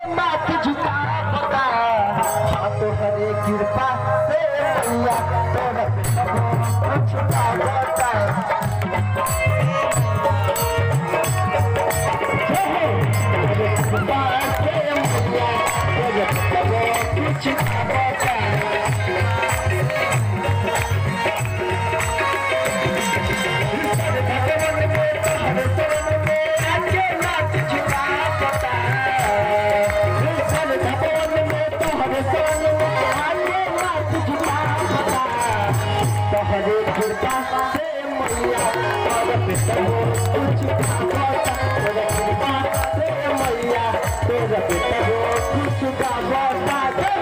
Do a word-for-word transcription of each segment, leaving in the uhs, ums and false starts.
माथ झुका बता तो हरे कृपा से मैया तोरा कुछ का बता कृपा से मैया तोरा कुछ का बता हरे कृपा से मैया तोरा कुछ का बता हरे कृपा से मैया तोरा कुछ का बता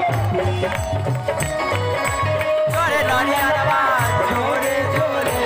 जोरे नरिया रवा जोरे जोरे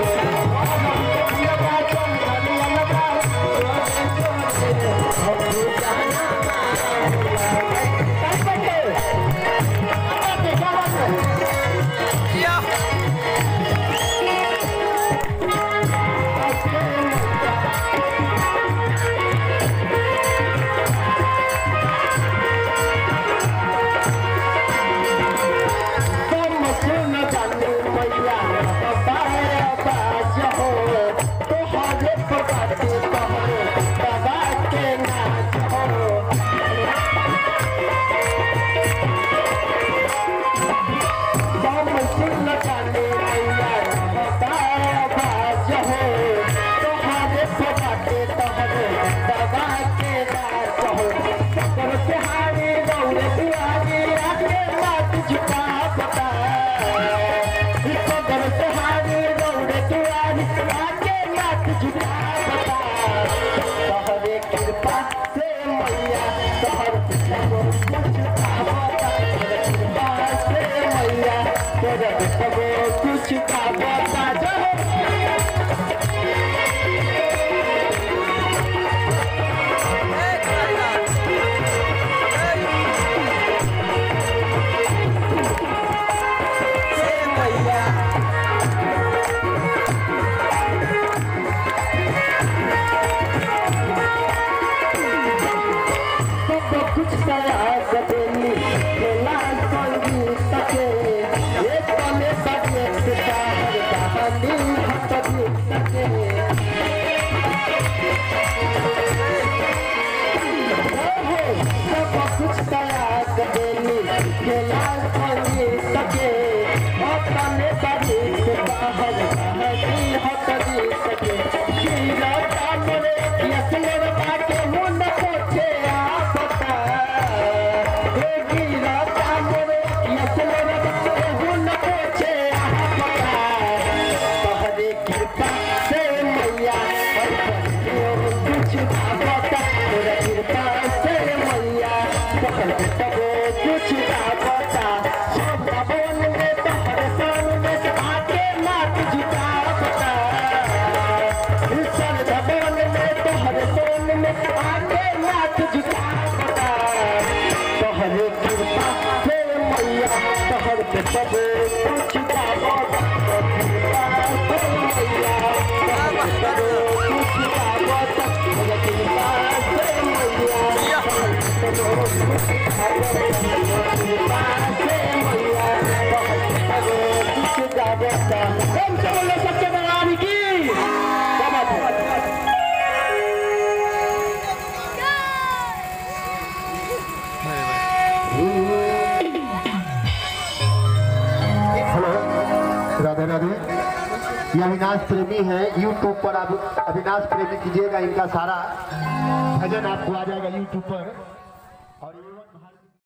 कुछ का बता कुछ करा सकेली खेला संगीत के एक में सके सितार कहानी हटती सके सब कुछ करा सकेली खेला संगीत के एक में सके सितार कहानी हटती सके शीला कामरे यसमें बाके मुंड कोचे कुछ का बता सब भवन में तो हर सन में आके माथ झुका बता सब भवन में तो हर सन में आके माथ झुका बता तो हरे कृपा से मैया तो हर पे सब कुछ का बता मैया कुछ का बता हरे कृपा से मैया सच्चे भगवान की हेलो राधे राधे, ये अविनाश प्रेमी है यूट्यूब पर। अब अविनाश प्रेमी कीजिएगा, इनका सारा भजन आपको आ जाएगा यूट्यूब पर।